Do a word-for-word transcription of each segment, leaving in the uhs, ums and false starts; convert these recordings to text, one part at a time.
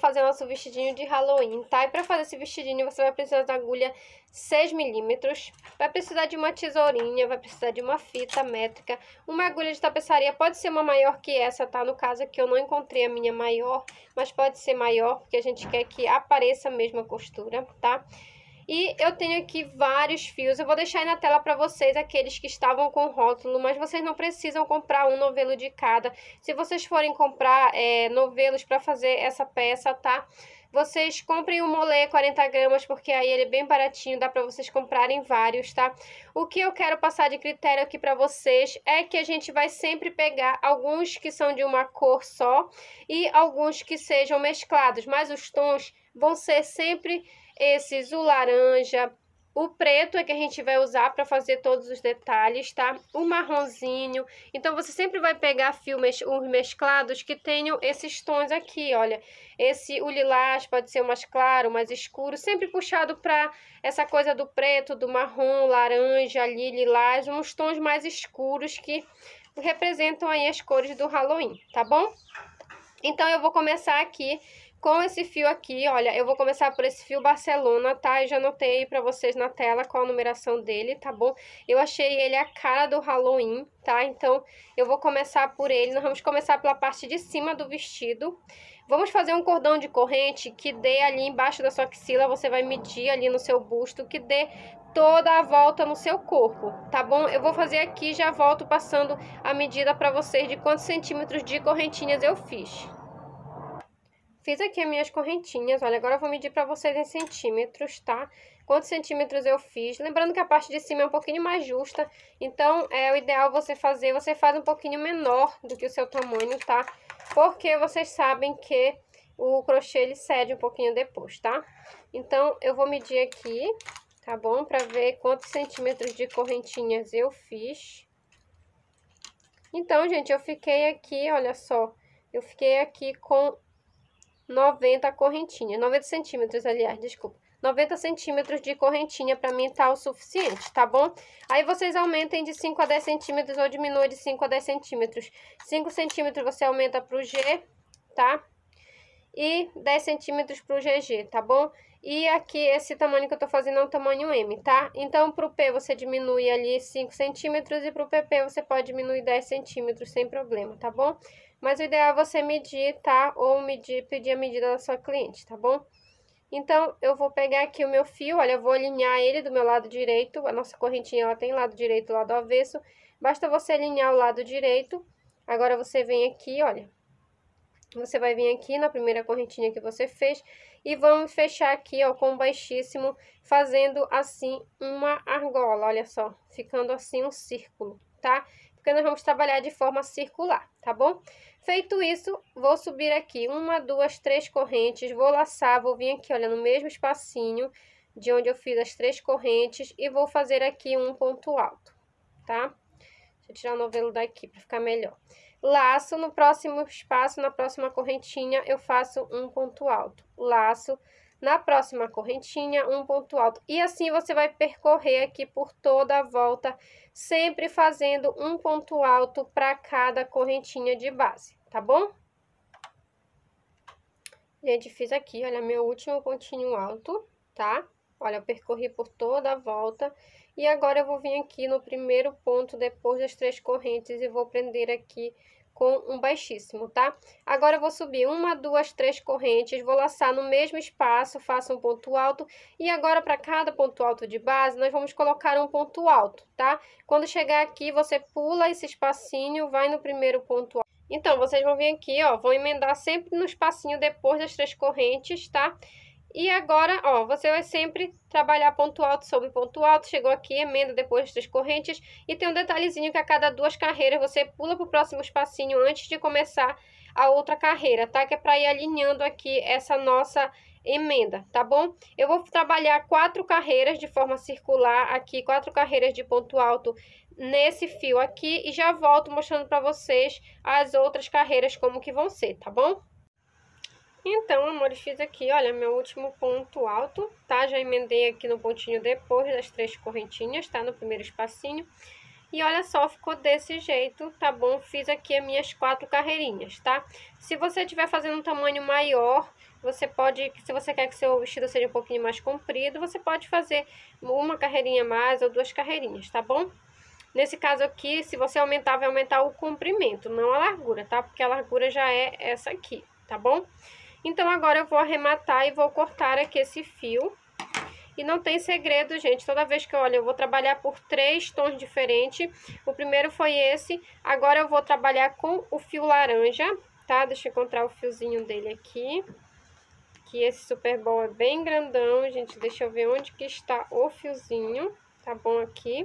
fazer nosso vestidinho de Halloween, tá? E pra fazer esse vestidinho, você vai precisar da agulha seis milímetros, vai precisar de uma tesourinha, vai precisar de uma fita métrica, uma agulha de tapeçaria, pode ser uma maior que essa, tá? No caso aqui eu não encontrei a minha maior, mas pode ser maior, porque a gente quer que apareça a mesma costura, tá? E eu tenho aqui vários fios, eu vou deixar aí na tela para vocês aqueles que estavam com rótulo, mas vocês não precisam comprar um novelo de cada. Se vocês forem comprar é, novelos para fazer essa peça, tá? Vocês comprem o molê quarenta gramas, porque aí ele é bem baratinho, dá para vocês comprarem vários, tá? O que eu quero passar de critério aqui para vocês é que a gente vai sempre pegar alguns que são de uma cor só e alguns que sejam mesclados, mas os tons vão ser sempre esses, o laranja, o preto é que a gente vai usar para fazer todos os detalhes, tá? O marronzinho. Então, você sempre vai pegar filmes os mesclados que tenham esses tons aqui, olha. Esse, o lilás pode ser mais claro, mais escuro, sempre puxado para essa coisa do preto, do marrom, laranja, ali, lilás, uns tons mais escuros que representam aí as cores do Halloween, tá bom? Então, eu vou começar aqui com esse fio aqui, olha, eu vou começar por esse fio Barcelona, tá? Eu já anotei pra vocês na tela qual a numeração dele, tá bom? Eu achei ele a cara do Halloween, tá? Então, eu vou começar por ele. Nós vamos começar pela parte de cima do vestido. Vamos fazer um cordão de corrente que dê ali embaixo da sua axila, você vai medir ali no seu busto, que dê toda a volta no seu corpo, tá bom? Eu vou fazer aqui, já volto passando a medida pra vocês de quantos centímetros de correntinhas eu fiz. Fiz aqui as minhas correntinhas, olha, agora eu vou medir pra vocês em centímetros, tá? Quantos centímetros eu fiz. Lembrando que a parte de cima é um pouquinho mais justa, então é o ideal você fazer, você faz um pouquinho menor do que o seu tamanho, tá? Porque vocês sabem que o crochê, ele cede um pouquinho depois, tá? Então, eu vou medir aqui, tá bom? Pra ver quantos centímetros de correntinhas eu fiz. Então, gente, eu fiquei aqui, olha só, eu fiquei aqui com noventa correntinhas, noventa centímetros, aliás, desculpa. noventa centímetros de correntinha pra mim tá o suficiente, tá bom? Aí vocês aumentem de cinco a dez centímetros ou diminuem de cinco a dez centímetros. cinco centímetros você aumenta pro G, tá? E dez centímetros pro G G, tá bom? E aqui, esse tamanho que eu tô fazendo é um tamanho M, tá? Então, pro P você diminui ali cinco centímetros e pro P P você pode diminuir dez centímetros sem problema, tá bom? Mas o ideal é você medir, tá? Ou medir, pedir a medida da sua cliente, tá bom? Então, eu vou pegar aqui o meu fio, olha, eu vou alinhar ele do meu lado direito. A nossa correntinha, ela tem lado direito e lado avesso. Basta você alinhar o lado direito. Agora, você vem aqui, olha. Você vai vir aqui na primeira correntinha que você fez e vamos fechar aqui, ó, com baixíssimo, fazendo assim uma argola, olha só, ficando assim um círculo, tá? Porque nós vamos trabalhar de forma circular, tá bom? Feito isso, vou subir aqui uma, duas, três correntes, vou laçar, vou vir aqui, olha, no mesmo espacinho de onde eu fiz as três correntes e vou fazer aqui um ponto alto, tá? Deixa eu tirar o novelo daqui para ficar melhor. Laço, no próximo espaço, na próxima correntinha, eu faço um ponto alto. Laço, na próxima correntinha, um ponto alto. E assim você vai percorrer aqui por toda a volta, sempre fazendo um ponto alto para cada correntinha de base, tá bom? Gente, fiz aqui, olha, meu último pontinho alto, tá? Olha, eu percorri por toda a volta. E agora eu vou vir aqui no primeiro ponto, depois das três correntes, e vou prender aqui com um baixíssimo, tá? Agora eu vou subir uma, duas, três correntes, vou laçar no mesmo espaço, faço um ponto alto. E agora, para cada ponto alto de base, nós vamos colocar um ponto alto, tá? Quando chegar aqui, você pula esse espacinho, vai no primeiro ponto alto. Então, vocês vão vir aqui, ó, vão emendar sempre no espacinho depois das três correntes, tá? E agora, ó, você vai sempre trabalhar ponto alto sobre ponto alto, chegou aqui, emenda depois das três correntes, e tem um detalhezinho que a cada duas carreiras você pula pro próximo espacinho antes de começar a outra carreira, tá? Que é pra ir alinhando aqui essa nossa emenda, tá bom? Eu vou trabalhar quatro carreiras de forma circular aqui, quatro carreiras de ponto alto nesse fio aqui, e já volto mostrando pra vocês as outras carreiras como que vão ser, tá bom? Então, amores, fiz aqui, olha, meu último ponto alto, tá? Já emendei aqui no pontinho depois das três correntinhas, tá? No primeiro espacinho. E olha só, ficou desse jeito, tá bom? Fiz aqui as minhas quatro carreirinhas, tá? Se você estiver fazendo um tamanho maior, você pode, se você quer que seu vestido seja um pouquinho mais comprido, você pode fazer uma carreirinha a mais ou duas carreirinhas, tá bom? Nesse caso aqui, se você aumentar, vai aumentar o comprimento, não a largura, tá? Porque a largura já é essa aqui, tá bom? Então, agora eu vou arrematar e vou cortar aqui esse fio. E não tem segredo, gente. Toda vez que eu olho, eu vou trabalhar por três tons diferentes. O primeiro foi esse. Agora eu vou trabalhar com o fio laranja, tá? Deixa eu encontrar o fiozinho dele aqui. Que esse Super Ball é bem grandão, gente. Deixa eu ver onde que está o fiozinho. Tá bom aqui.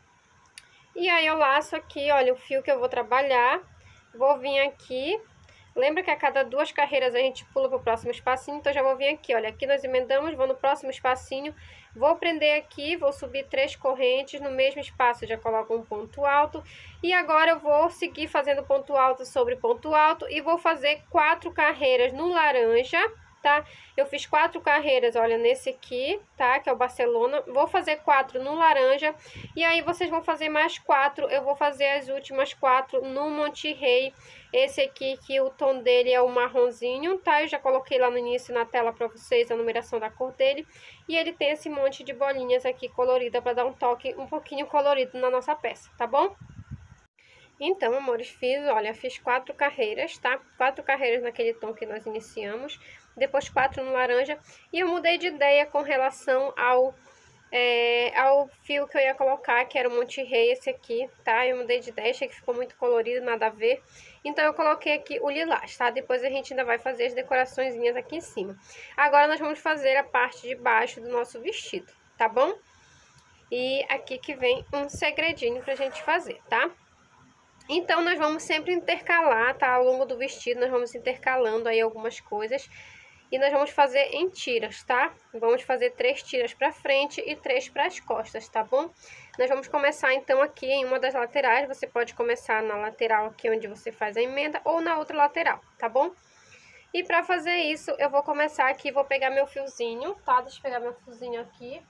E aí eu laço aqui, olha, o fio que eu vou trabalhar. Vou vir aqui. Lembra que a cada duas carreiras a gente pula para o próximo espacinho, então já vou vir aqui, olha, aqui nós emendamos, vou no próximo espacinho, vou prender aqui, vou subir três correntes, no mesmo espaço já coloco um ponto alto, e agora eu vou seguir fazendo ponto alto sobre ponto alto, e vou fazer quatro carreiras no laranja, tá? Eu fiz quatro carreiras, olha, nesse aqui, tá? Que é o Barcelona. Vou fazer quatro no laranja. E aí, vocês vão fazer mais quatro. Eu vou fazer as últimas quatro no Monte Rei. Esse aqui, que o tom dele é o marronzinho, tá? Eu já coloquei lá no início na tela pra vocês a numeração da cor dele. E ele tem esse monte de bolinhas aqui colorida pra dar um toque um pouquinho colorido na nossa peça, tá bom? Então, amores, fiz, olha, fiz quatro carreiras, tá? Quatro carreiras naquele tom que nós iniciamos, depois quatro no laranja, e eu mudei de ideia com relação ao, é, ao fio que eu ia colocar, que era o Monte Rei, esse aqui, tá? Eu mudei de ideia, achei que ficou muito colorido, nada a ver. Então, eu coloquei aqui o lilás, tá? Depois a gente ainda vai fazer as decoraçõezinhas aqui em cima. Agora, nós vamos fazer a parte de baixo do nosso vestido, tá bom? E aqui que vem um segredinho pra gente fazer, tá? Então, nós vamos sempre intercalar, tá? Ao longo do vestido, nós vamos intercalando aí algumas coisas. E nós vamos fazer em tiras, tá? Vamos fazer três tiras pra frente e três para as costas, tá bom? Nós vamos começar, então, aqui em uma das laterais. Você pode começar na lateral aqui onde você faz a emenda ou na outra lateral, tá bom? E pra fazer isso, eu vou começar aqui, vou pegar meu fiozinho, tá? Deixa eu pegar meu fiozinho aqui.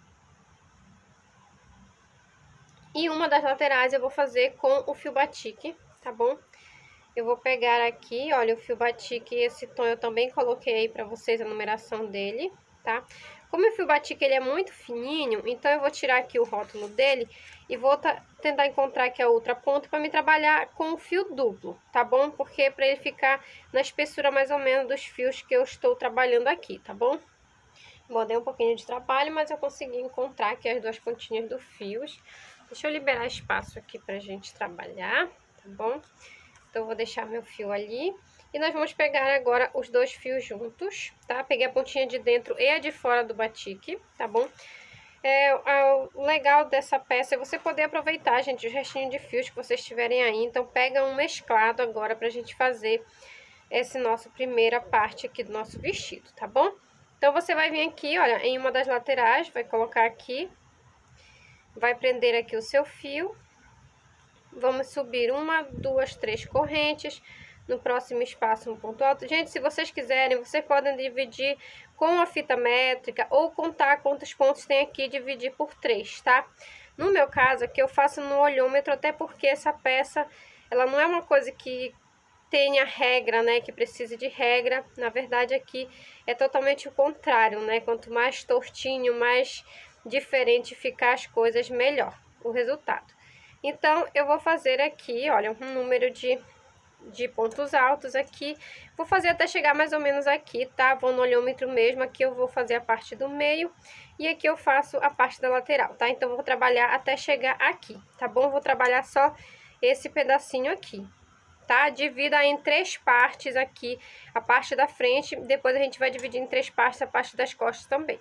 E uma das laterais eu vou fazer com o fio batique, tá bom? Eu vou pegar aqui, olha, o fio batique, esse tom eu também coloquei aí pra vocês a numeração dele, tá? Como o fio batique ele é muito fininho, então eu vou tirar aqui o rótulo dele e vou tentar encontrar aqui a outra ponta pra me trabalhar com o fio duplo, tá bom? Porque pra ele ficar na espessura mais ou menos dos fios que eu estou trabalhando aqui, tá bom? Bom, dei um pouquinho de trabalho, mas eu consegui encontrar aqui as duas pontinhas do fios. Deixa eu liberar espaço aqui pra gente trabalhar, tá bom? Então, eu vou deixar meu fio ali. E nós vamos pegar agora os dois fios juntos, tá? Peguei a pontinha de dentro e a de fora do batique, tá bom? É, é, o legal dessa peça é você poder aproveitar, gente, os restinhos de fios que vocês tiverem aí. Então, pega um mesclado agora pra gente fazer essa nossa primeira parte aqui do nosso vestido, tá bom? Então, você vai vir aqui, olha, em uma das laterais, vai colocar aqui, vai prender aqui o seu fio. Vamos subir uma, duas, três correntes. No próximo espaço, um ponto alto. Gente, se vocês quiserem, vocês podem dividir com a fita métrica ou contar quantos pontos tem aqui e dividir por três, tá? No meu caso aqui, eu faço no olhômetro, até porque essa peça, ela não é uma coisa que tenha regra, né? Que precise de regra. Na verdade, aqui é totalmente o contrário, né? Quanto mais tortinho, mais diferente ficar as coisas, melhor o resultado. Então, eu vou fazer aqui, olha, um número de, de pontos altos aqui. Vou fazer até chegar mais ou menos aqui, tá? Vou no olhômetro mesmo, aqui eu vou fazer a parte do meio e aqui eu faço a parte da lateral, tá? Então, eu vou trabalhar até chegar aqui, tá bom? Vou trabalhar só esse pedacinho aqui, tá? Divida em três partes aqui, a parte da frente, depois a gente vai dividir em três partes a parte das costas também.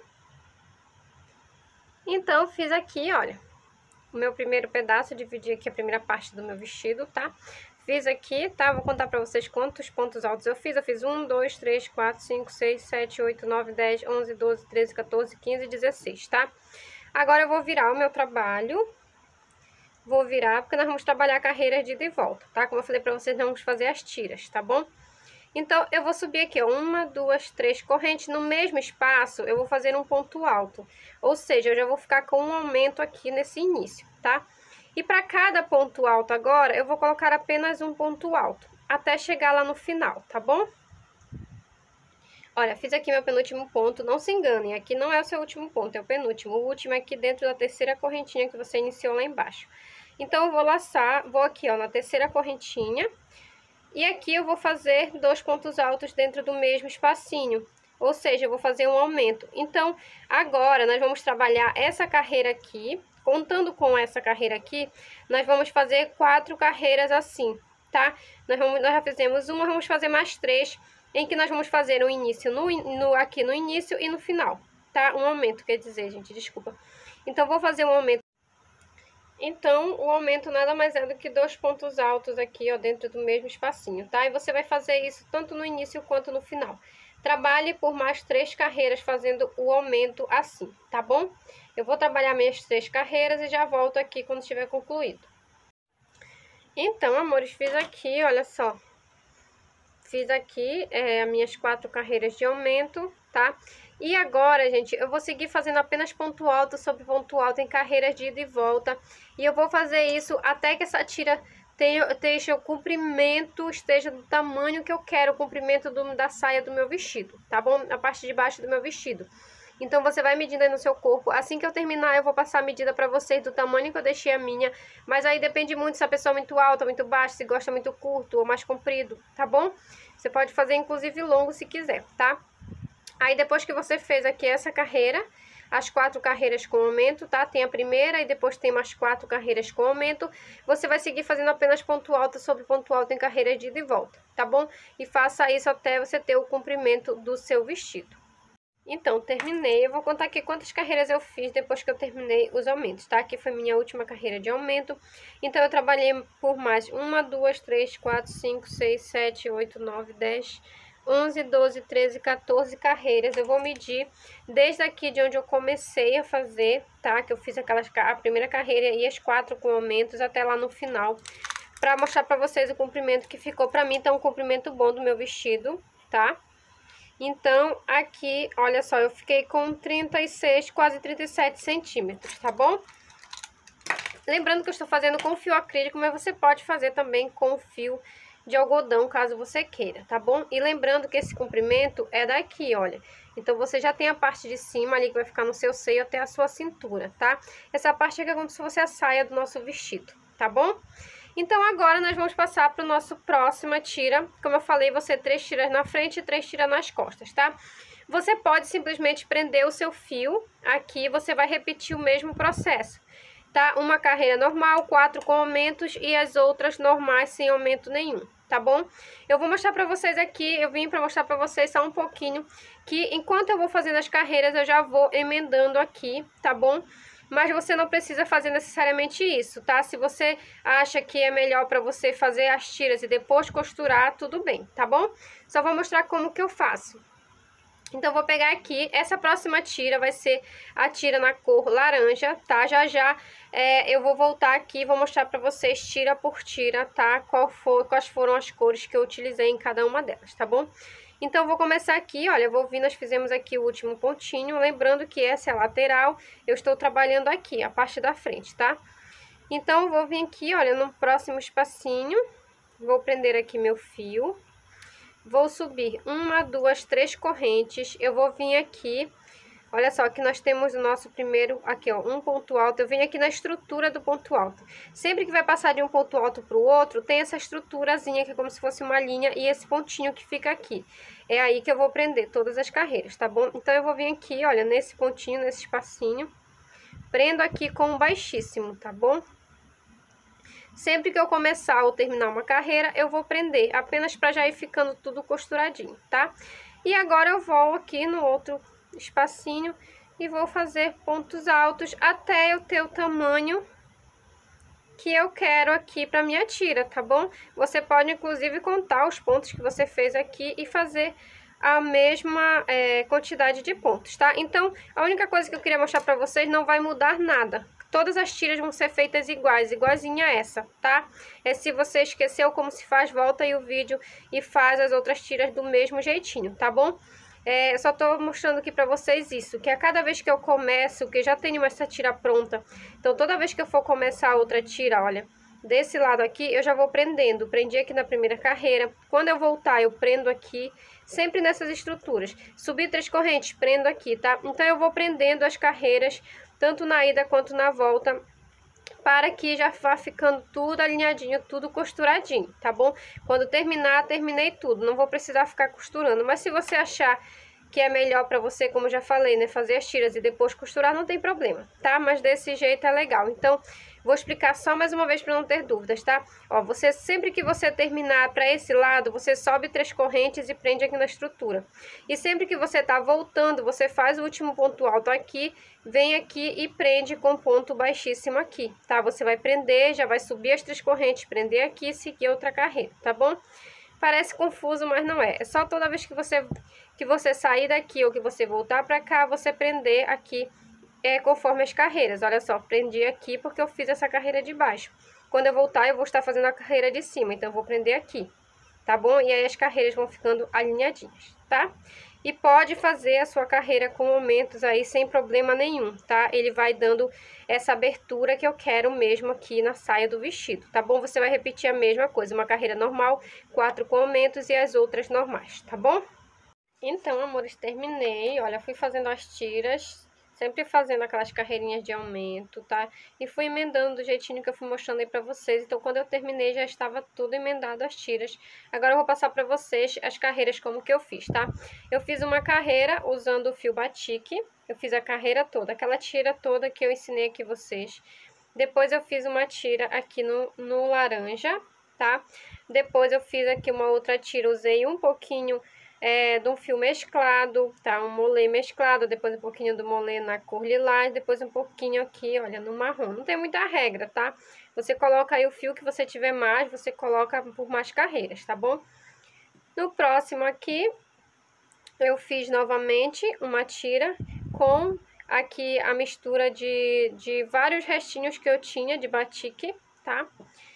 Então, fiz aqui, olha, o meu primeiro pedaço, dividi aqui a primeira parte do meu vestido, tá? Fiz aqui, tá? Vou contar pra vocês quantos pontos altos eu fiz. Eu fiz um, dois, três, quatro, cinco, seis, sete, oito, nove, dez, onze, doze, treze, quatorze, quinze, dezesseis, tá? Agora eu vou virar o meu trabalho. Vou virar, porque nós vamos trabalhar carreiras de ida e volta, tá? Como eu falei pra vocês, nós vamos fazer as tiras, tá bom? Então, eu vou subir aqui, ó, uma, duas, três correntes. No mesmo espaço, eu vou fazer um ponto alto. Ou seja, eu já vou ficar com um aumento aqui nesse início, tá? E para cada ponto alto agora, eu vou colocar apenas um ponto alto, até chegar lá no final, tá bom? Olha, fiz aqui meu penúltimo ponto, não se enganem, aqui não é o seu último ponto, é o penúltimo. O último é aqui dentro da terceira correntinha que você iniciou lá embaixo. Então, eu vou laçar, vou aqui, ó, na terceira correntinha. E aqui eu vou fazer dois pontos altos dentro do mesmo espacinho. Ou seja, eu vou fazer um aumento. Então, agora nós vamos trabalhar essa carreira aqui. Contando com essa carreira aqui, nós vamos fazer quatro carreiras assim, tá? Nós, vamos, nós já fizemos uma, vamos fazer mais três, em que nós vamos fazer o início no, no, aqui no início e no final, tá? Um aumento, quer dizer, gente, desculpa. Então, vou fazer um aumento. Então, o aumento nada mais é do que dois pontos altos aqui, ó, dentro do mesmo espacinho, tá? E você vai fazer isso tanto no início quanto no final. Trabalhe por mais três carreiras fazendo o aumento assim, tá bom? Eu vou trabalhar minhas três carreiras e já volto aqui quando estiver concluído. Então, amores, fiz aqui, olha só. Fiz aqui é, as minhas quatro carreiras de aumento, tá? E agora, gente, eu vou seguir fazendo apenas ponto alto sobre ponto alto em carreiras de ida e volta. E eu vou fazer isso até que essa tira tenha, esteja o comprimento, esteja do tamanho que eu quero, o comprimento do, da saia do meu vestido, tá bom? A parte de baixo do meu vestido. Então, você vai medindo aí no seu corpo. Assim que eu terminar, eu vou passar a medida pra vocês do tamanho que eu deixei a minha. Mas aí depende muito se a pessoa é muito alta, muito baixa, se gosta muito curto ou mais comprido, tá bom? Você pode fazer, inclusive, longo se quiser, tá? Aí, depois que você fez aqui essa carreira, as quatro carreiras com aumento, tá? Tem a primeira e depois tem mais quatro carreiras com aumento. Você vai seguir fazendo apenas ponto alto sobre ponto alto em carreiras de ida e volta, tá bom? E faça isso até você ter o comprimento do seu vestido. Então, terminei. Eu vou contar aqui quantas carreiras eu fiz depois que eu terminei os aumentos, tá? Aqui foi minha última carreira de aumento. Então, eu trabalhei por mais uma, duas, três, quatro, cinco, seis, sete, oito, nove, dez, onze, doze, treze, quatorze carreiras. Eu vou medir desde aqui de onde eu comecei a fazer, tá? Que eu fiz aquelas, a primeira carreira e as quatro com aumentos até lá no final, pra mostrar pra vocês o comprimento que ficou. Pra mim, tá um comprimento bom do meu vestido, tá? Então, aqui, olha só, eu fiquei com trinta e seis, quase trinta e sete centímetros, tá bom? Lembrando que eu estou fazendo com fio acrílico, mas você pode fazer também com fio de algodão, caso você queira, tá bom? E lembrando que esse comprimento é daqui, olha. Então, você já tem a parte de cima ali que vai ficar no seu seio até a sua cintura, tá? Essa parte aqui é como se fosse a saia do nosso vestido, tá bom? Então, agora nós vamos passar para o nosso próxima tira. Como eu falei, você três tiras na frente e três tiras nas costas, tá? Você pode simplesmente prender o seu fio aqui, você vai repetir o mesmo processo, tá? Uma carreira normal, quatro com aumentos e as outras normais sem aumento nenhum, tá bom? Eu vou mostrar para vocês aqui, eu vim para mostrar para vocês só um pouquinho, que enquanto eu vou fazendo as carreiras, eu já vou emendando aqui, tá bom? Mas você não precisa fazer necessariamente isso, tá? Se você acha que é melhor para você fazer as tiras e depois costurar, tudo bem, tá bom? Só vou mostrar como que eu faço. Então, vou pegar aqui, essa próxima tira vai ser a tira na cor laranja, tá? Já já é, eu vou voltar aqui e vou mostrar pra vocês tira por tira, tá? Qual for, quais foram as cores que eu utilizei em cada uma delas, tá bom? Então, eu vou começar aqui, olha, eu vou vir, nós fizemos aqui o último pontinho, lembrando que essa é a lateral, eu estou trabalhando aqui, a parte da frente, tá? Então, eu vou vir aqui, olha, no próximo espacinho, vou prender aqui meu fio, vou subir uma, duas, três correntes, eu vou vir aqui, olha só, aqui nós temos o nosso primeiro, aqui ó, um ponto alto, eu venho aqui na estrutura do ponto alto. Sempre que vai passar de um ponto alto para o outro, tem essa estruturazinha que é como se fosse uma linha e esse pontinho que fica aqui. É aí que eu vou prender todas as carreiras, tá bom? Então, eu vou vir aqui, olha, nesse pontinho, nesse espacinho, prendo aqui com um baixíssimo, tá bom? Sempre que eu começar ou terminar uma carreira, eu vou prender, apenas para já ir ficando tudo costuradinho, tá? E agora eu vou aqui no outro espacinho e vou fazer pontos altos até eu ter o tamanho que eu quero aqui para minha tira, tá bom? Você pode, inclusive, contar os pontos que você fez aqui e fazer a mesma é, quantidade de pontos, tá? Então, a única coisa que eu queria mostrar para vocês, não vai mudar nada. Todas as tiras vão ser feitas iguais, igualzinha a essa, tá? É, se você esqueceu como se faz, volta aí o vídeo e faz as outras tiras do mesmo jeitinho, tá bom? É, eu só tô mostrando aqui pra vocês isso, que a cada vez que eu começo, que já tenho essa tira pronta, então toda vez que eu for começar outra tira, olha, desse lado aqui, eu já vou prendendo. Prendi aqui na primeira carreira. Quando eu voltar, eu prendo aqui, sempre nessas estruturas. Subir três correntes, prendo aqui, tá? Então, eu vou prendendo as carreiras, tanto na ida quanto na volta, para que já vá ficando tudo alinhadinho, tudo costuradinho, tá bom? Quando terminar, terminei tudo. Não vou precisar ficar costurando. Mas se você achar que é melhor pra você, como eu já falei, né, fazer as tiras e depois costurar, não tem problema, tá? Mas desse jeito é legal. Então, vou explicar só mais uma vez para não ter dúvidas, tá? Ó, você, sempre que você terminar para esse lado, você sobe três correntes e prende aqui na estrutura. E sempre que você tá voltando, você faz o último ponto alto aqui, vem aqui e prende com ponto baixíssimo aqui, tá? Você vai prender, já vai subir as três correntes, prender aqui e seguir outra carreira, tá bom? Parece confuso, mas não é. É só toda vez que você, que você sair daqui ou que você voltar pra cá, você prender aqui é, conforme as carreiras. Olha só, prendi aqui porque eu fiz essa carreira de baixo. Quando eu voltar, eu vou estar fazendo a carreira de cima, então eu vou prender aqui, tá bom? E aí as carreiras vão ficando alinhadinhas, tá? E pode fazer a sua carreira com aumentos aí sem problema nenhum, tá? Ele vai dando essa abertura que eu quero mesmo aqui na saia do vestido, tá bom? Você vai repetir a mesma coisa, uma carreira normal, quatro com aumentos e as outras normais, tá bom? Então, amores, terminei. Olha, fui fazendo as tiras, sempre fazendo aquelas carreirinhas de aumento, tá? E fui emendando do jeitinho que eu fui mostrando aí pra vocês. Então, quando eu terminei, já estava tudo emendado as tiras. Agora, eu vou passar pra vocês as carreiras como que eu fiz, tá? Eu fiz uma carreira usando o fio batik. Eu fiz a carreira toda, aquela tira toda que eu ensinei aqui vocês. Depois, eu fiz uma tira aqui no, no laranja, tá? Depois, eu fiz aqui uma outra tira, usei um pouquinho... É, de um fio mesclado, tá? Um molê mesclado, depois um pouquinho do molê na cor lilás, depois um pouquinho aqui, olha, no marrom. Não tem muita regra, tá? Você coloca aí o fio que você tiver mais, você coloca por mais carreiras, tá bom? No próximo aqui, eu fiz novamente uma tira com aqui a mistura de, de vários restinhos que eu tinha de batik, tá?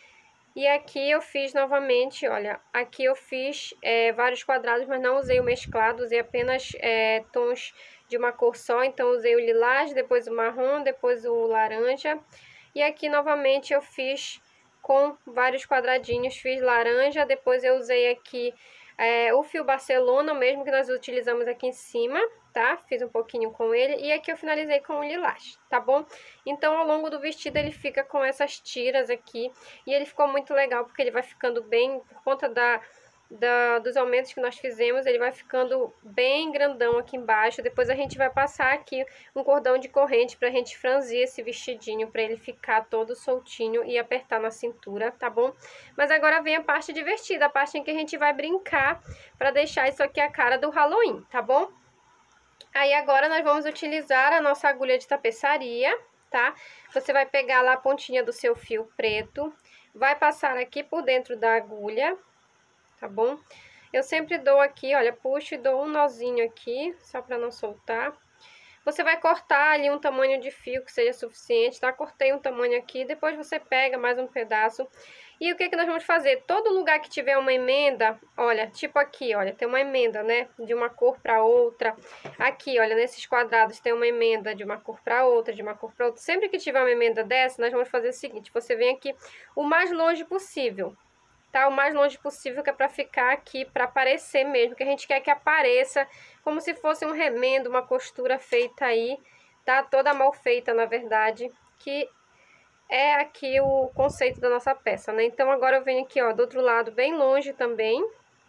E aqui eu fiz novamente, olha, aqui eu fiz é, vários quadrados, mas não usei o mesclado, usei apenas é, tons de uma cor só. Então, usei o lilás, depois o marrom, depois o laranja. E aqui, novamente, eu fiz com vários quadradinhos, fiz laranja, depois eu usei aqui é, o fio Barcelona, mesmo que nós utilizamos aqui em cima, tá? Fiz um pouquinho com ele e aqui eu finalizei com o lilás, tá bom? Então, ao longo do vestido, ele fica com essas tiras aqui e ele ficou muito legal porque ele vai ficando bem, por conta da... Da, dos aumentos que nós fizemos, ele vai ficando bem grandão aqui embaixo. Depois a gente vai passar aqui um cordão de corrente pra gente franzir esse vestidinho, pra ele ficar todo soltinho e apertar na cintura, tá bom? Mas agora vem a parte divertida, a parte em que a gente vai brincar pra deixar isso aqui a cara do Halloween, tá bom? Aí agora nós vamos utilizar a nossa agulha de tapeçaria, tá? Você vai pegar lá a pontinha do seu fio preto, vai passar aqui por dentro da agulha, tá bom? Eu sempre dou aqui, olha, puxo e dou um nozinho aqui, só pra não soltar. Você vai cortar ali um tamanho de fio que seja suficiente, tá? Cortei um tamanho aqui, depois você pega mais um pedaço. E o que que nós vamos fazer? Todo lugar que tiver uma emenda, olha, tipo aqui, olha, tem uma emenda, né? De uma cor pra outra. Aqui, olha, nesses quadrados tem uma emenda de uma cor pra outra, de uma cor pra outra. Sempre que tiver uma emenda dessa, nós vamos fazer o seguinte, você vem aqui o mais longe possível, tá? O mais longe possível, que é pra ficar aqui, pra aparecer mesmo, que a gente quer que apareça como se fosse um remendo, uma costura feita aí, tá? Toda mal feita, na verdade, que é aqui o conceito da nossa peça, né? Então, agora eu venho aqui, ó, do outro lado, bem longe também.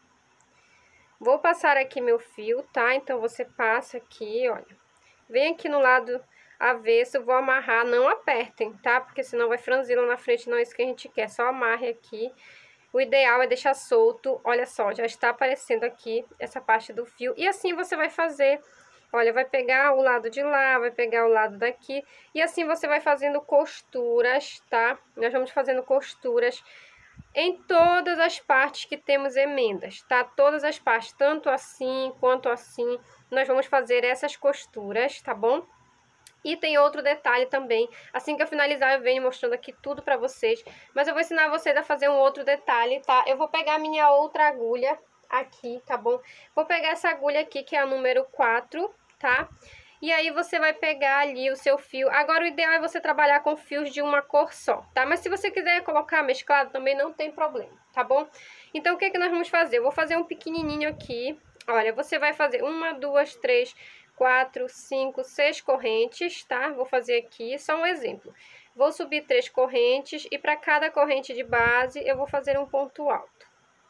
Vou passar aqui meu fio, tá? Então, você passa aqui, olha. Vem aqui no lado avesso, vou amarrar, não apertem, tá? Porque senão vai franzir lá na frente, não é isso que a gente quer, só amarre aqui. O ideal é deixar solto, olha só, já está aparecendo aqui essa parte do fio. E assim você vai fazer, olha, vai pegar o lado de lá, vai pegar o lado daqui. E assim você vai fazendo costuras, tá? Nós vamos fazendo costuras em todas as partes que temos emendas, tá? Todas as partes, tanto assim quanto assim, nós vamos fazer essas costuras, tá bom? E tem outro detalhe também, assim que eu finalizar eu venho mostrando aqui tudo pra vocês, mas eu vou ensinar vocês a fazer um outro detalhe, tá? Eu vou pegar a minha outra agulha aqui, tá bom? Vou pegar essa agulha aqui, que é a número quatro, tá? E aí você vai pegar ali o seu fio. Agora o ideal é você trabalhar com fios de uma cor só, tá? Mas se você quiser colocar mesclado também não tem problema, tá bom? Então o que que nós vamos fazer? Eu vou fazer um pequenininho aqui. Olha, você vai fazer uma, duas, três, quatro, cinco, seis correntes, tá? Vou fazer aqui só um exemplo. Vou subir três correntes e para cada corrente de base eu vou fazer um ponto alto.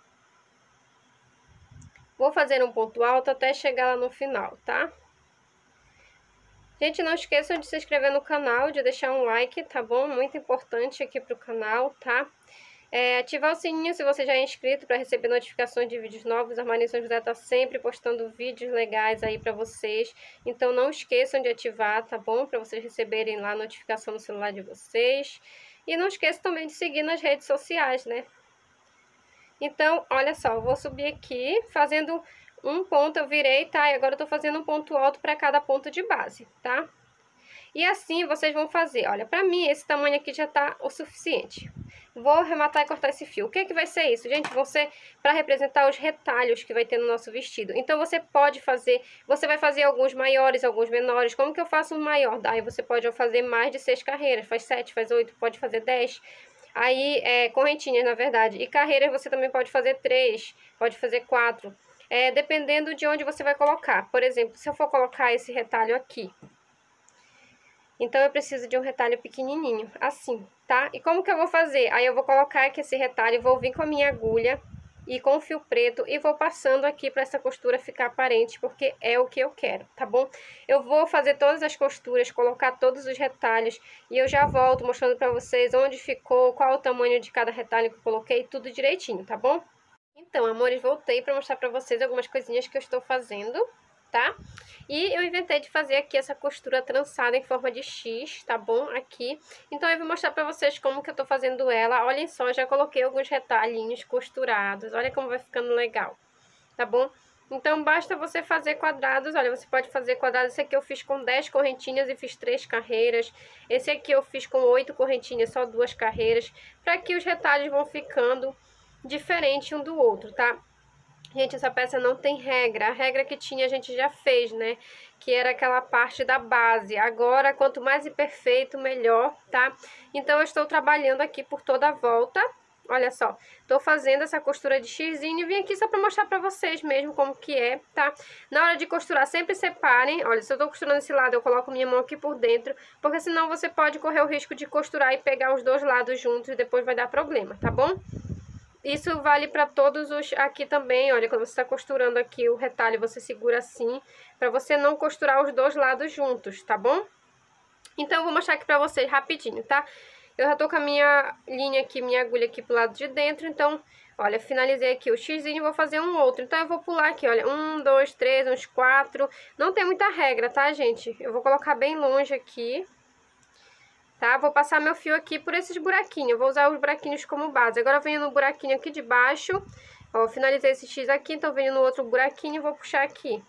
Vou fazer um ponto alto até chegar lá no final, tá? Gente, não esqueçam de se inscrever no canal, de deixar um like, tá bom? Muito importante aqui pro canal, tá? É, ativar o sininho se você já é inscrito para receber notificações de vídeos novos. A Marli São José tá sempre postando vídeos legais aí para vocês. Então não esqueçam de ativar, tá bom? Para vocês receberem lá a notificação no celular de vocês. E não esqueçam também de seguir nas redes sociais, né? Então, olha só, eu vou subir aqui fazendo um ponto, eu virei, tá? E agora eu tô fazendo um ponto alto para cada ponto de base, tá? E assim vocês vão fazer, olha, pra mim esse tamanho aqui já tá o suficiente. Vou arrematar e cortar esse fio. O que é que vai ser isso, gente? Vão ser para representar os retalhos que vai ter no nosso vestido. Então você pode fazer, você vai fazer alguns maiores, alguns menores. Como que eu faço um maior? Daí você pode fazer mais de seis carreiras, faz sete, faz oito, pode fazer dez. Aí, é, correntinhas, na verdade. E carreiras você também pode fazer três, pode fazer quatro. É, dependendo de onde você vai colocar. Por exemplo, se eu for colocar esse retalho aqui, então eu preciso de um retalho pequenininho, assim, tá? E como que eu vou fazer? Aí eu vou colocar aqui esse retalho, vou vir com a minha agulha e com o fio preto e vou passando aqui para essa costura ficar aparente, porque é o que eu quero, tá bom? Eu vou fazer todas as costuras, colocar todos os retalhos e eu já volto mostrando para vocês onde ficou, qual o tamanho de cada retalho que eu coloquei, tudo direitinho, tá bom? Então, amores, voltei para mostrar para vocês algumas coisinhas que eu estou fazendo, tá? E eu inventei de fazer aqui essa costura trançada em forma de X, tá bom? Aqui. Então, eu vou mostrar pra vocês como que eu tô fazendo ela. Olhem só, já coloquei alguns retalhinhos costurados. Olha como vai ficando legal, tá bom? Então, basta você fazer quadrados. Olha, você pode fazer quadrados. Esse aqui eu fiz com dez correntinhas e fiz três carreiras. Esse aqui eu fiz com oito correntinhas, só duas carreiras. Pra que os retalhos vão ficando diferente um do outro, tá? Gente, essa peça não tem regra. A regra que tinha a gente já fez, né? Que era aquela parte da base. Agora, quanto mais imperfeito, melhor, tá? Então, eu estou trabalhando aqui por toda a volta. Olha só, tô fazendo essa costura de xizinho e vim aqui só pra mostrar pra vocês mesmo como que é, tá? Na hora de costurar, sempre separem. Olha, se eu tô costurando esse lado, eu coloco minha mão aqui por dentro, porque senão você pode correr o risco de costurar e pegar os dois lados juntos e depois vai dar problema, tá bom? Isso vale para todos os aqui também, olha, quando você está costurando aqui o retalho, você segura assim, para você não costurar os dois lados juntos, tá bom? Então, eu vou mostrar aqui para vocês rapidinho, tá? Eu já tô com a minha linha aqui, minha agulha aqui pro lado de dentro, então, olha, finalizei aqui o xizinho e vou fazer um outro. Então, eu vou pular aqui, olha, um, dois, três, uns quatro, não tem muita regra, tá, gente? Eu vou colocar bem longe aqui. Tá? Vou passar meu fio aqui por esses buraquinhos, vou usar os buraquinhos como base. Agora eu venho no buraquinho aqui de baixo, ó, finalizei esse X aqui, então venho no outro buraquinho e vou puxar aqui.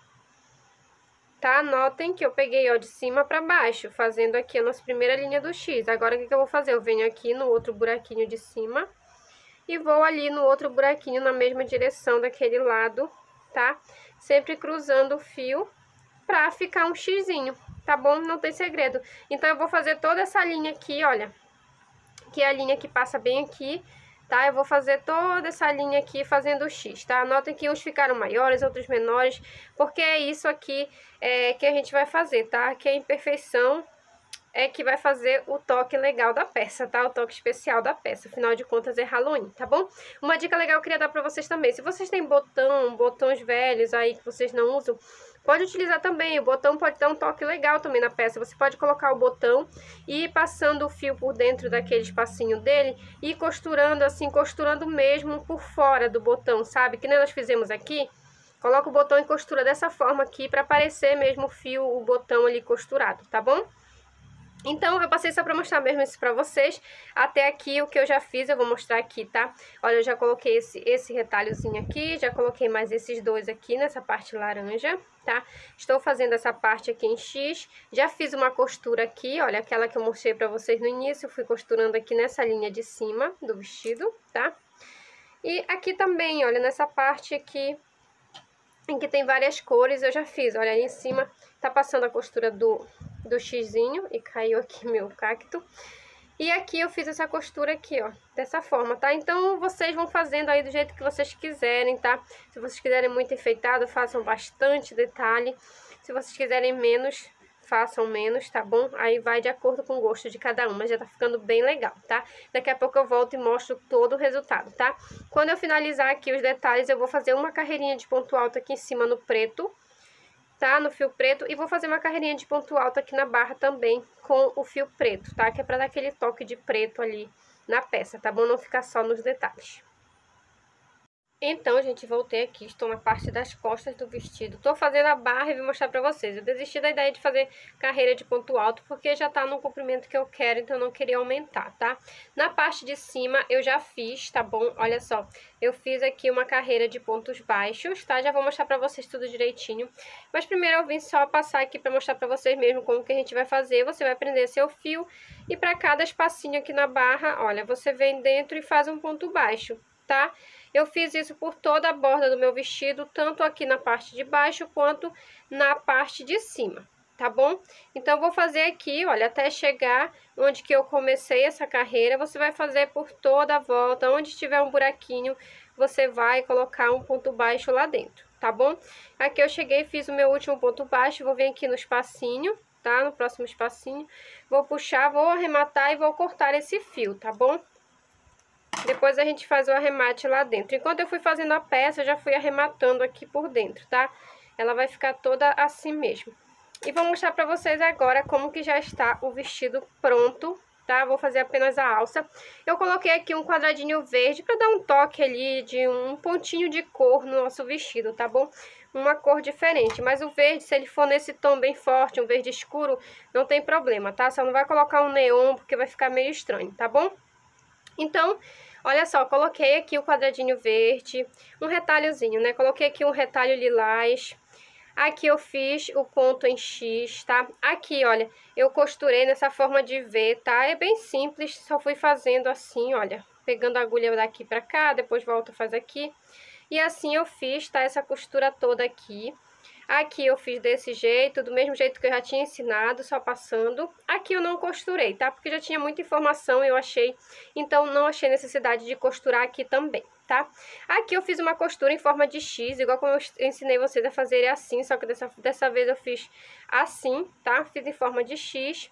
Tá? Notem que eu peguei, ó, de cima pra baixo, fazendo aqui a nossa primeira linha do X. Agora, o que que eu vou fazer? Eu venho aqui no outro buraquinho de cima e vou ali no outro buraquinho na mesma direção daquele lado, tá? Sempre cruzando o fio pra ficar um xizinho. Tá bom? Não tem segredo. Então, eu vou fazer toda essa linha aqui, olha. Que é a linha que passa bem aqui, tá? Eu vou fazer toda essa linha aqui fazendo o X, tá? Notem que uns ficaram maiores, outros menores, porque é isso aqui é, que a gente vai fazer, tá? Que a imperfeição é que vai fazer o toque legal da peça, tá? O toque especial da peça, afinal de contas é Halloween, tá bom? Uma dica legal que eu queria dar pra vocês também, se vocês têm botão, botões velhos aí que vocês não usam, pode utilizar também, o botão pode dar um toque legal também na peça. Você pode colocar o botão e ir passando o fio por dentro daquele espacinho dele e ir costurando assim, costurando mesmo por fora do botão, sabe? Que nem nós fizemos aqui. Coloca o botão e costura dessa forma aqui para aparecer mesmo o fio, o botão ali costurado, tá bom? Então, eu passei só pra mostrar mesmo isso pra vocês. Até aqui, o que eu já fiz, eu vou mostrar aqui, tá? Olha, eu já coloquei esse, esse retalhozinho aqui, já coloquei mais esses dois aqui nessa parte laranja, tá? Estou fazendo essa parte aqui em X. Já fiz uma costura aqui, olha, aquela que eu mostrei pra vocês no início. Eu fui costurando aqui nessa linha de cima do vestido, tá? E aqui também, olha, nessa parte aqui, em que tem várias cores, eu já fiz. Olha, ali em cima tá passando a costura do, do xizinho e caiu aqui meu cacto. E aqui eu fiz essa costura aqui, ó, dessa forma, tá? Então, vocês vão fazendo aí do jeito que vocês quiserem, tá? Se vocês quiserem muito enfeitado, façam bastante detalhe. Se vocês quiserem menos, façam menos, tá bom? Aí vai de acordo com o gosto de cada um, mas já tá ficando bem legal, tá? Daqui a pouco eu volto e mostro todo o resultado, tá? Quando eu finalizar aqui os detalhes, eu vou fazer uma carreirinha de ponto alto aqui em cima no preto, tá? No fio preto, e vou fazer uma carreirinha de ponto alto aqui na barra também com o fio preto, tá? Que é pra dar aquele toque de preto ali na peça, tá bom? Não ficar só nos detalhes. Então, gente, voltei aqui, estou na parte das costas do vestido. Tô fazendo a barra e vou mostrar pra vocês. Eu desisti da ideia de fazer carreira de ponto alto, porque já tá no comprimento que eu quero, então eu não queria aumentar, tá? Na parte de cima, eu já fiz, tá bom? Olha só, eu fiz aqui uma carreira de pontos baixos, tá? Já vou mostrar pra vocês tudo direitinho. Mas primeiro eu vim só passar aqui pra mostrar pra vocês mesmo como que a gente vai fazer. Você vai prender seu fio e pra cada espacinho aqui na barra, olha, você vem dentro e faz um ponto baixo, tá? Eu fiz isso por toda a borda do meu vestido, tanto aqui na parte de baixo quanto na parte de cima, tá bom? Então, vou fazer aqui, olha, até chegar onde que eu comecei essa carreira, você vai fazer por toda a volta, onde tiver um buraquinho, você vai colocar um ponto baixo lá dentro, tá bom? Aqui eu cheguei e fiz o meu último ponto baixo, vou vir aqui no espacinho, tá? No próximo espacinho, vou puxar, vou arrematar e vou cortar esse fio, tá bom? Depois a gente faz o arremate lá dentro. Enquanto eu fui fazendo a peça, eu já fui arrematando aqui por dentro, tá? Ela vai ficar toda assim mesmo. E vou mostrar pra vocês agora como que já está o vestido pronto, tá? Vou fazer apenas a alça. Eu coloquei aqui um quadradinho verde pra dar um toque ali de um pontinho de cor no nosso vestido, tá bom? Uma cor diferente, mas o verde, se ele for nesse tom bem forte, um verde escuro, não tem problema, tá? Só não vai colocar um neon, porque vai ficar meio estranho, tá bom? Então, olha só, coloquei aqui o quadradinho verde, um retalhozinho, né? Coloquei aqui um retalho lilás. Aqui eu fiz o ponto em X, tá? Aqui, olha, eu costurei nessa forma de V, tá? É bem simples, só fui fazendo assim, olha, pegando a agulha daqui pra cá, depois volta, faz aqui. E assim eu fiz, tá? Essa costura toda aqui. Aqui eu fiz desse jeito, do mesmo jeito que eu já tinha ensinado, só passando. Aqui eu não costurei, tá? Porque já tinha muita informação, eu achei, então não achei necessidade de costurar aqui também, tá? Aqui eu fiz uma costura em forma de X, igual como eu ensinei vocês a fazerem assim, só que dessa, dessa vez eu fiz assim, tá? Fiz em forma de X.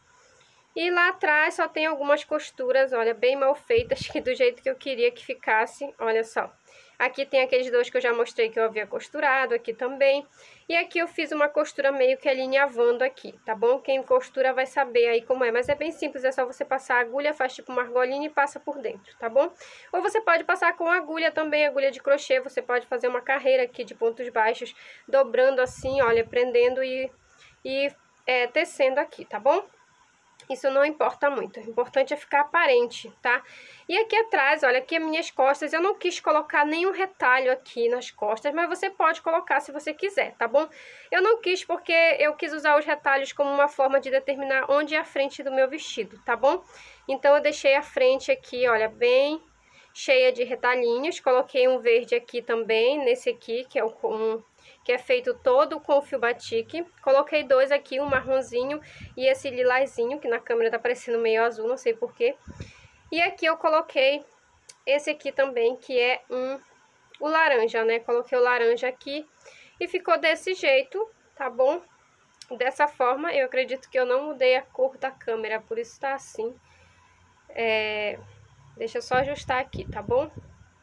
E lá atrás só tem algumas costuras, olha, bem mal feitas, que do jeito que eu queria que ficasse, olha só. Aqui tem aqueles dois que eu já mostrei que eu havia costurado, aqui também. E aqui eu fiz uma costura meio que alinhavando aqui, tá bom? Quem costura vai saber aí como é, mas é bem simples, é só você passar a agulha, faz tipo uma argolinha e passa por dentro, tá bom? Ou você pode passar com agulha também, agulha de crochê, você pode fazer uma carreira aqui de pontos baixos, dobrando assim, olha, prendendo e, e é, tecendo aqui, tá bom? Isso não importa muito, o importante é ficar aparente, tá? E aqui atrás, olha, aqui as minhas costas, eu não quis colocar nenhum retalho aqui nas costas, mas você pode colocar se você quiser, tá bom? Eu não quis porque eu quis usar os retalhos como uma forma de determinar onde é a frente do meu vestido, tá bom? Então, eu deixei a frente aqui, olha, bem cheia de retalhinhos, coloquei um verde aqui também, nesse aqui, que é o um, que é feito todo com fio batique. Coloquei dois aqui, um marronzinho e esse lilazinho, que na câmera tá parecendo meio azul, não sei porquê. E aqui eu coloquei esse aqui também, que é um, o laranja, né? Coloquei o laranja aqui e ficou desse jeito, tá bom? Dessa forma, eu acredito que eu não mudei a cor da câmera, por isso tá assim. É... Deixa eu só ajustar aqui, tá bom?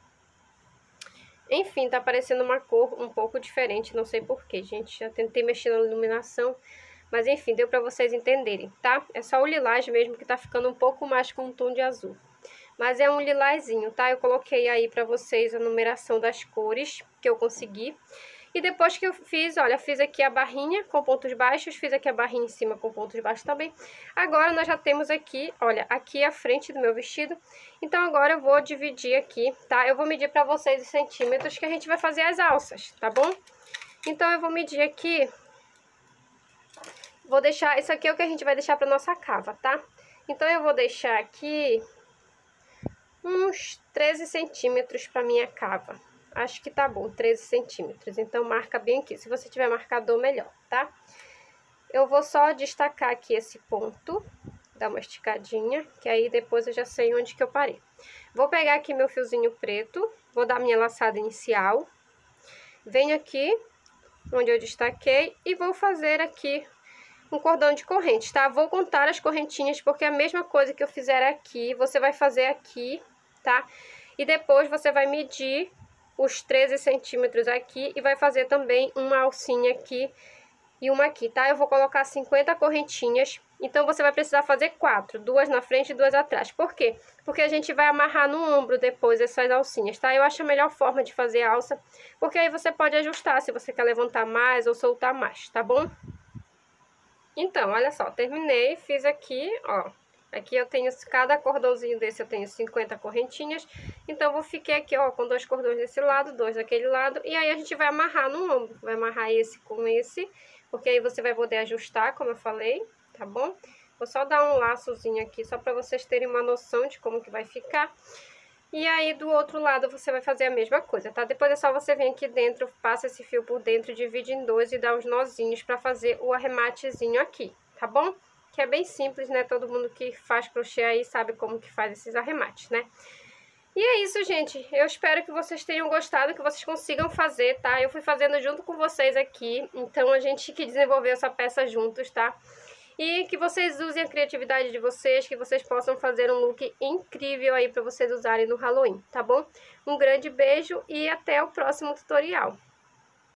Enfim, tá parecendo uma cor um pouco diferente, não sei porquê, gente. Já tentei mexer na iluminação, mas enfim, deu pra vocês entenderem, tá? É só o lilás mesmo que tá ficando um pouco mais com um tom de azul. Mas é um lilazinho, tá? Eu coloquei aí pra vocês a numeração das cores que eu consegui. E depois que eu fiz, olha, fiz aqui a barrinha com pontos baixos, fiz aqui a barrinha em cima com pontos baixos também. Agora, nós já temos aqui, olha, aqui a frente do meu vestido. Então, agora eu vou dividir aqui, tá? Eu vou medir pra vocês os centímetros que a gente vai fazer as alças, tá bom? Então, eu vou medir aqui, vou deixar, isso aqui é o que a gente vai deixar pra nossa cava, tá? Então, eu vou deixar aqui uns treze centímetros para minha cava. Acho que tá bom, treze centímetros. Então, marca bem aqui. Se você tiver marcador, melhor, tá? Eu vou só destacar aqui esse ponto, dar uma esticadinha, que aí depois eu já sei onde que eu parei. Vou pegar aqui meu fiozinho preto, vou dar minha laçada inicial. Venho aqui, onde eu destaquei, e vou fazer aqui um cordão de corrente, tá? Vou contar as correntinhas, porque a mesma coisa que eu fizer aqui, você vai fazer aqui, tá? E depois você vai medir os treze centímetros aqui e vai fazer também uma alcinha aqui e uma aqui, tá? Eu vou colocar cinquenta correntinhas, então você vai precisar fazer quatro, duas na frente e duas atrás. Por quê? Porque a gente vai amarrar no ombro depois essas alcinhas, tá? Eu acho a melhor forma de fazer alça, porque aí você pode ajustar se você quer levantar mais ou soltar mais, tá bom? Então, olha só, terminei, fiz aqui, ó. Aqui eu tenho, cada cordãozinho desse eu tenho cinquenta correntinhas. Então, eu fiquei aqui, ó, com dois cordões desse lado, dois daquele lado. E aí, a gente vai amarrar no ombro. Vai amarrar esse com esse, porque aí você vai poder ajustar, como eu falei, tá bom? Vou só dar um laçozinho aqui, só pra vocês terem uma noção de como que vai ficar. E aí, do outro lado, você vai fazer a mesma coisa, tá? Depois é só você vir aqui dentro, passa esse fio por dentro, divide em dois e dá uns nozinhos pra fazer o arrematezinho aqui, tá bom? Que é bem simples, né? Todo mundo que faz crochê aí sabe como que faz esses arremates, né? E é isso, gente. Eu espero que vocês tenham gostado, que vocês consigam fazer, tá? Eu fui fazendo junto com vocês aqui, então a gente que desenvolveu essa peça juntos, tá? E que vocês usem a criatividade de vocês, que vocês possam fazer um look incrível aí pra vocês usarem no Halloween, tá bom? Um grande beijo e até o próximo tutorial.